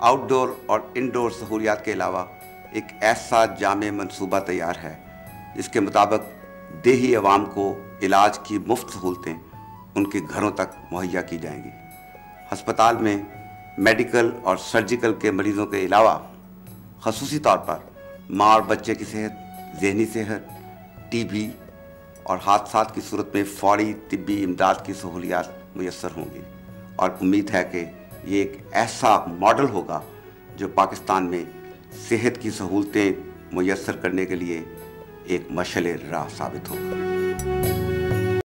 Outdoor और indoor सहूलियात के अलावा एक ऐसा जामे मंसूबा तैयार है जिसके मुताबिक देही अवाम को इलाज की मुफ्त सहूलतें उनके घरों तक मुहैया की जाएंगी। हस्पताल में मेडिकल और सर्जिकल के मरीज़ों के अलावा ख़ुसूसी तौर पर माँ और बच्चे की सेहत, ज़हनी सेहत, टीबी और हादसात की सूरत में फ़ौरी तिब्बी इमदाद की सहूलियात मुयस्सर होंगी और उम्मीद है कि ये एक ऐसा मॉडल होगा जो पाकिस्तान में सेहत की सहूलतें मुयस्सर करने के लिए एक मशअल राह साबित होगा।